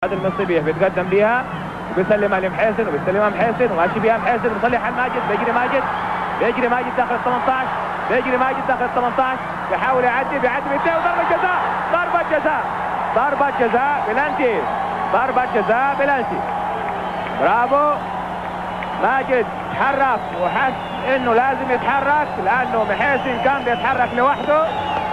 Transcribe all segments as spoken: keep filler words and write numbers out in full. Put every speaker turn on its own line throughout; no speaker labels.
هذا المصيبيح بيتقدم بيها وبيسلمها لمحيسن وبيسلمها محيسن وماشي بيها محيسن وبيصلحها لماجد. بيجري ماجد بيجري ماجد داخل ال ثمانية عشر بيجري ماجد داخل ال ثمانية عشر بيحاول يعدي بيعدي باثنين وضربة جزاء ضربة جزاء ضربة جزاء بلانتي ضربة جزاء بلانتي. برافو ماجد تحرك وحس انه لازم يتحرك لانه محيسن كان بيتحرك لوحده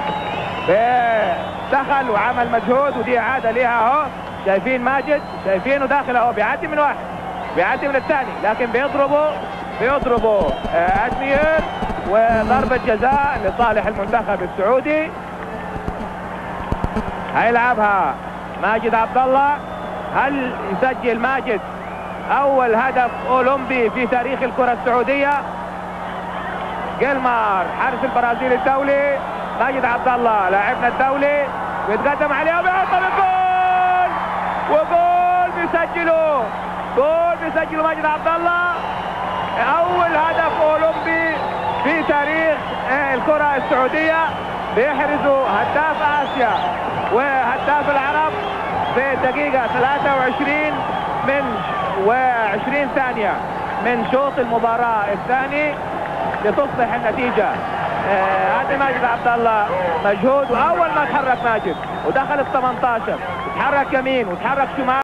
دخل وعمل مجهود ودي اعاده ليها اهو. شايفين ماجد شايفينه داخل اهو بيعدي من واحد بيعدي من الثاني لكن بيضربوا بيضربوا ادمير وضربة جزاء لصالح المنتخب السعودي. هيلعبها ماجد عبد الله. هل يسجل ماجد اول هدف اولمبي في تاريخ الكرة السعودية؟ جيلمار حارس البرازيل الدولي ماجد عبد الله لاعبنا الدولي بيتقدم عليه وبيحط الجول وجول بيسجله جول بيسجله ماجد عبد الله. اول هدف اولمبي في تاريخ الكرة السعودية بيحرزه هداف اسيا وهداف العرب في الدقيقة ثلاثة وعشرين من وعشرين ثانية من شوط المباراة الثاني لتصبح النتيجة. هذا آه ماجد عبد الله مجهود واول ما تحرك ماجد ودخل ال ثمانية عشر تحرك يمين وتحرك شمال.